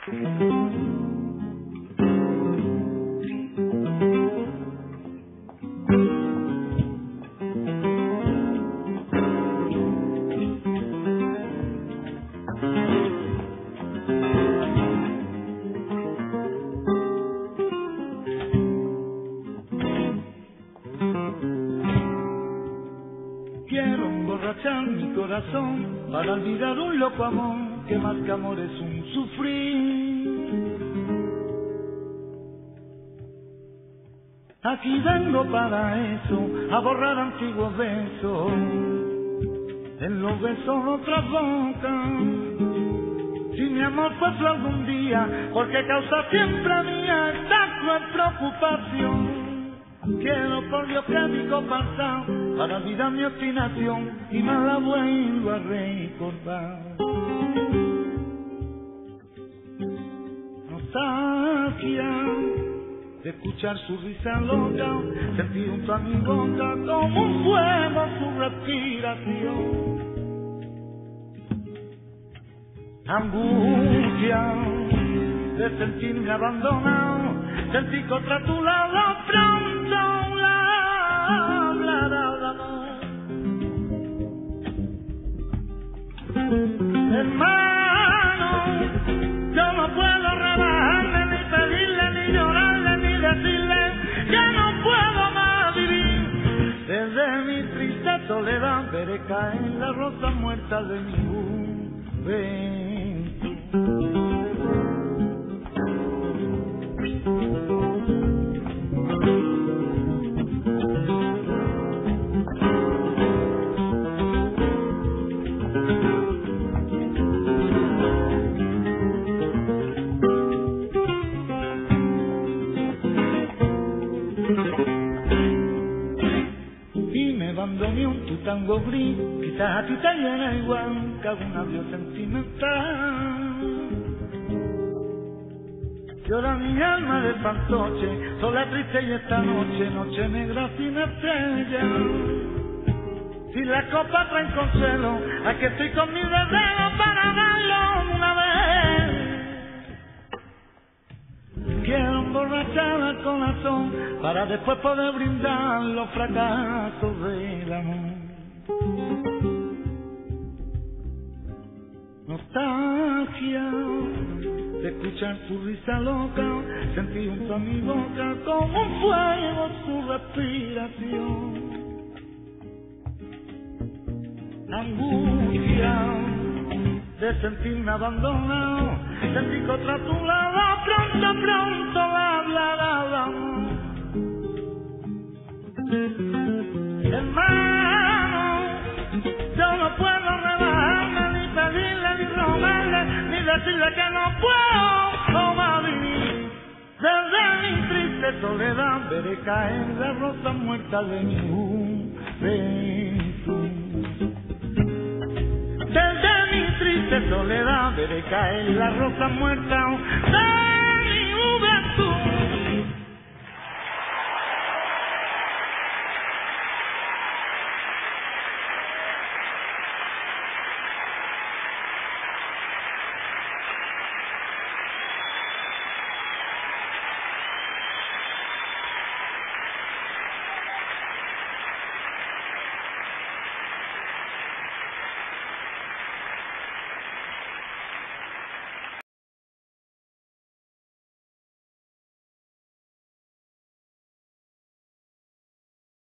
Quiero emborrachar mi corazón para olvidar un loco amor que más que amor es un sufrir. Aquí vengo para eso, a borrar antiguos besos, en los besos otras bocas. Si mi amor fue flor algún día, porque causa siempre mía esta cruel preocupación. Quiero por Dios que mi copa está para olvidar mi obstinación y más la vuelvo a recordar. Nostalgia de escuchar su risa loca, sentir junto a mi boca como un fuego su respiración. Angustia de sentirme abandonado, sentir contra tu lado pronto la hablará amor. Hermano, yo no puedo rebajarme, ni pedirle, ni llorarle, ni decirle que no puedo más vivir. Desde mi triste soledad veré caer la rosa muerta de mi juventud. Y me abandoné un tu tango gris, quizás a ti te llena igual que algún adiós sentimental. Llora mi alma de fantoche, sola triste y esta noche, noche negra sin estrella. Si la copa trae consuelo, aquí estoy con mi deseo para darlo una vez. Quiero emborrachar al corazón para después poder brindar los fracasos del amor. Nostalgia de escuchar su risa loca, sentir junto a mi boca como un fuego su respiración. Angustia de sentirme abandonado, sentir contra tu lado pronto, pronto hablará el amor. Hermano, yo no puedo rebajarme, ni pedirle, ni rogarle, ni decirle que no puedo más vivir. Desde mi triste soledad veré caer la rosa muerta de mi juventud. Desde mi triste soledad veré caer la rosa muerta de mi juventud.